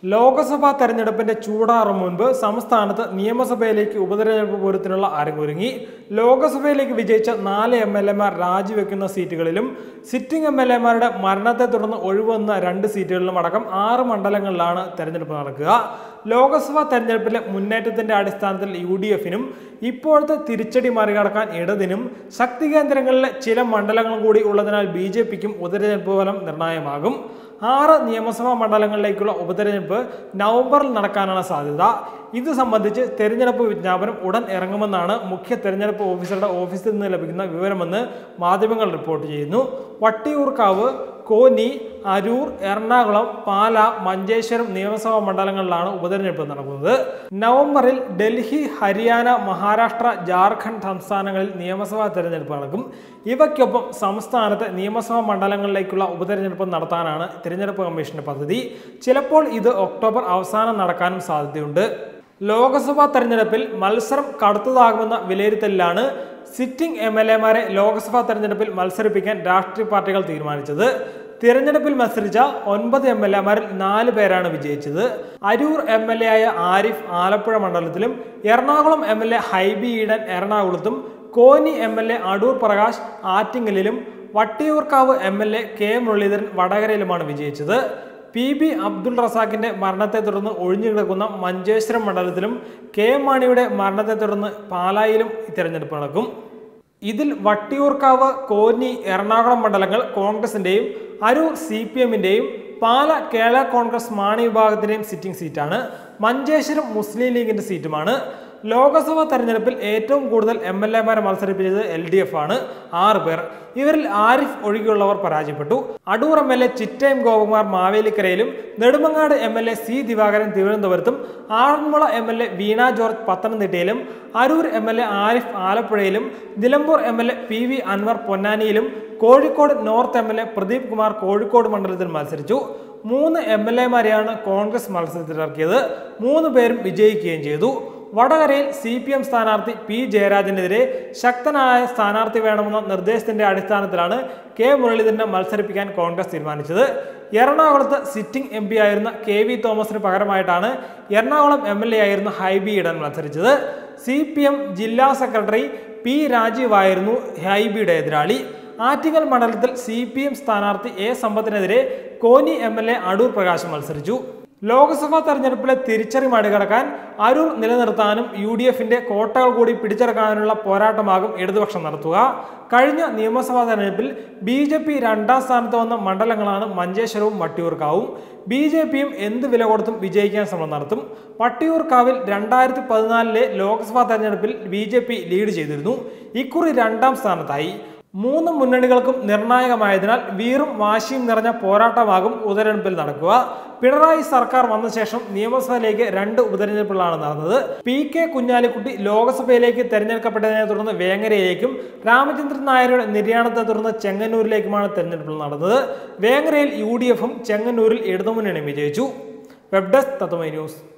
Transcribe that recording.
ലോക്സഭാ തെരഞ്ഞെടുപ്പിന്റെ ചൂടാറും മുൻപ് സംസ്ഥാനത്ത് നിയമസഭയിലേക്ക് ഉപതെരഞ്ഞെടുപ്പ് പൂരത്തിനുള്ള അരങ്ങൊരുങ്ങി. ലോക്സഭയിലേക്ക് വിജയിച്ച 4 MLAമാർ രാജിവെക്കുന്ന സീറ്റുകളിലും സിറ്റിംഗ് MLAമാരുടെ മരണത്തെ തുടർന്ന് ഒഴിവന്ന 2 സീറ്റുകളിലും അടക്കം 6 മണ്ഡലങ്ങളിലാണ് തെരഞ്ഞെടുപ്പ് നടക്കുക. ലോക്സഭാ തെരഞ്ഞെടുപ്പിലെ മുന്നേറ്റത്തിന്റെ അടിസ്ഥാനത്തിൽ UDFനും ഇപ്പോഴത്തെ തിരിച്ചടി മറികടക്കാൻ ഇടതിനും ശക്തി കേന്ദ്രങ്ങളിലെ ചില മണ്ഡലങ്ങൾ കൂടി ഉള്ളതിനാൽ BJPക്കും ഉപതെരഞ്ഞെടുപ്പ് ഫലം നിർണായകമാകും. 6 നിയമസഭാ മണ്ഡലങ്ങളിലേക്കുള്ള ഉപതെരഞ്ഞെടുപ്പ് നവംബറിൽ നടക്കാനാണ് സാധ്യത. ഇത് സംബന്ധിച്ച് തെരഞ്ഞെടുപ്പ് വിജ്ഞാപനം ഉടൻ ഇറങ്ങുമെന്നാണ് മുഖ്യ തെരഞ്ഞെടുപ്പ് ഓഫീസറുടെ ഓഫീസിൽ നിന്ന് ലഭിക്കുന്ന വിവരമെന്ന് മാധ്യമങ്ങൾ റിപ്പോർട്ട് ചെയ്യുന്നു. വട്ടിയൂർക്കാവ്, കോന്നി, അരൂർ, എറണാകുളം, പാല, മഞ്ചേശ്വരം നിയമസഭാ മണ്ഡലങ്ങളിലാണ് ഉപതെരഞ്ഞെടുപ്പ് നടക്കുന്നത്. നവംബറിൽ ഡൽഹി, ഹരിയാന, മഹാരാഷ്ട്ര, ജാർഖണ്ഡ് സംസ്ഥാനങ്ങളിൽ നിയമസഭാ തെരഞ്ഞെടുപ്പ് നടക്കും. ഇവയ്ക്കൊപ്പം സംസ്ഥാനത്തെ നിയമസഭാ മണ്ഡലങ്ങളിലേക്കുള്ള ഉപതെരഞ്ഞെടുപ്പ് നടത്താനാണ് തെരഞ്ഞെടുപ്പ് കമ്മീഷന്റെ പദ്ധതി. ചിലപ്പോൾ ഇത് ഒക്ടോബർ അവസാനം നടക്കാനും സാധ്യതയുണ്ട്. ലോക്സഭാ തെരഞ്ഞെടുപ്പിൽ മത്സരം കടുത്തതാകുമെന്ന വിലയിരുത്തലിലാണ് സിറ്റിംഗ് MLAമാരെ ലോക്സഭാ തെരഞ്ഞെടുപ്പിൽ മത്സരിപ്പിക്കാൻ രാഷ്ട്രീയ പാർട്ടികൾ തീരുമാനിച്ചത്. തിരഞ്ഞെടുപ്പിൽ മത്സരിച്ച 9 MLAമാരിൽ 4 പേരാണ് വിജയിച്ചത്. അരൂർ MLA ആയ ആരിഫ് ആലപ്പുഴ മണ്ഡലത്തിലും, എറണാകുളം MLA ഹൈബി ഈഡൻ എറണാകുളത്തും, Konni MLA Adoor Prakash ആറ്റിങ്ങലിലും, Vattiyoorkavu MLA K Muraleedharan വടകരയിലുമാണ് വിജയിച്ചത്. PB അബ്ദുൾ റസാഖിന്റെ മരണത്തെ തുടർന്ന് ഒഴിഞ്ഞുകിടക്കുന്ന മഞ്ചേശ്വരം മണ്ഡലത്തിലും K മാണിയുടെ മരണത്തെ തുടർന്ന് പാലായിലും തെരഞ്ഞെടുപ്പ് നടക്കും. ഇതിൽ വട്ടിയൂർക്കാവ്, കോന്നി, എറണാകുളം മണ്ഡലങ്ങൾ കോൺഗ്രസിന്റെയും അരൂർ CPMന്റെയും പാല കേരള കോൺഗ്രസ് മാണി വിഭാഗത്തിന്റെയും സിറ്റിംഗ് സീറ്റാണ്. മഞ്ചേശ്വരം മുസ്ലിം ലീഗിന്റെ സീറ്റുമാണ്. ലോക്സഭാ തെരഞ്ഞെടുപ്പിൽ ഏറ്റവും കൂടുതൽ MLAമാരെ മത്സരിപ്പിച്ചത് LDF ആണ്, 6 പേർ. ഇവരിൽ ആരിഫ് ഒഴികെയുള്ളവർ പരാജയപ്പെട്ടു. Adoor MLA Chittayam Gopakumar മാവേലിക്കരയിലും, Nedumangad MLA C Divakaran തിരുവനന്തപുരത്തും, ആറന്മുള MLA വീണ ജോർജ് പത്തനംതിട്ടയിലും, അരൂർ MLA ആരിഫ് ആലപ്പുഴയിലും, നിലമ്പൂർ MLA PV അൻവർ പൊന്നാനിയിലും, കോഴിക്കോട് നോർത്ത് MLA പ്രദീപ് കുമാർ കോഴിക്കോട് മണ്ഡലത്തിൽ മത്സരിച്ചു. 3 MLAമാരെയാണ് കോൺഗ്രസ് മത്സരത്തിലിറക്കിയത്. 3 പേരും വിജയിക്കുകയും ചെയ്തു. വടകരയിൽ CPM സ്ഥാനാർത്ഥി P ജയരാജനെതിരെ ശക്തനായ സ്ഥാനാർത്ഥി വേണമെന്ന നിർദ്ദേശത്തിന്റെ അടിസ്ഥാനത്തിലാണ് K മുരളീധരനെ മത്സരിപ്പിക്കാൻ കോൺഗ്രസ് തീരുമാനിച്ചത്. എറണാകുളത്ത് സിറ്റിംഗ് MP ആയിരുന്ന KV തോമസിന് പകരമായിട്ടാണ് എറണാകുളം MLA ആയിരുന്ന ഹൈബി ഈഡൻ മത്സരിച്ചത്. CPM ജില്ലാ സെക്രട്ടറി P രാജീവ് ആയിരുന്നു ഹൈബിയുടെ എതിരാളി. ആറ്റിങ്ങൽ മണ്ഡലത്തിൽ CPM സ്ഥാനാർത്ഥി A സമ്പത്തിനെതിരെ കോന്നി MLA അടൂർ പ്രകാശ് മത്സരിച്ചു. ലോക്സഭാ തെരഞ്ഞെടുപ്പിലെ തിരിച്ചറി മറികടക്കാൻ അരൂർ നിലനിർത്താനും UDFന്റെ കോട്ടകൾ കൂടി പിടിച്ചെടുക്കാനുള്ള പോരാട്ടമാകും ഇടതുപക്ഷം നടത്തുക. കഴിഞ്ഞ നിയമസഭാ തെരഞ്ഞെടുപ്പിൽ BJP 2ാം സ്ഥാനത്ത് വന്ന മണ്ഡലങ്ങളാണ് മഞ്ചേശ്വരവും വട്ടിയൂർക്കാവും. BJPയും എന്ത് വില കൊടുത്തും വിജയിക്കാൻ ശ്രമം നടത്തും. വട്ടിയൂർക്കാവിൽ 2014 ലോക്സഭാ തെരഞ്ഞെടുപ്പിൽ BJP ലീഡ് ചെയ്തിരുന്നു. ഇക്കുറി 2ാം സ്ഥാനത്തായി. 3 മുന്നണികൾക്കും നിർണായകമായതിനാൽ വീറും വാശിയും നിറഞ്ഞ പോരാട്ടമാകും ഉപതെരഞ്ഞെടുപ്പിൽ നടക്കുക. പിണറായി സർക്കാർ വന്ന ശേഷം നിയമസഭയിലേക്ക് 2 ഉപതെരഞ്ഞെടുപ്പുകളാണ് നടന്നത്. PK കുഞ്ഞാലിക്കുട്ടി ലോക്സഭയിലേക്ക് തെരഞ്ഞെടുക്കപ്പെട്ടതിനെ തുടർന്ന് വേങ്ങരയിലേക്കും, രാമചന്ദ്രൻ നായരുടെ നിര്യാണത്തെ തുടർന്ന് ചെങ്ങന്നൂരിലേക്കുമാണ് തെരഞ്ഞെടുപ്പുകൾ നടന്നത്. വേങ്ങരയിൽ UDFും ചെങ്ങന്നൂരിൽ ഇടതുമുന്നണിയും വിജയിച്ചു. Web desk Tatwamayi news.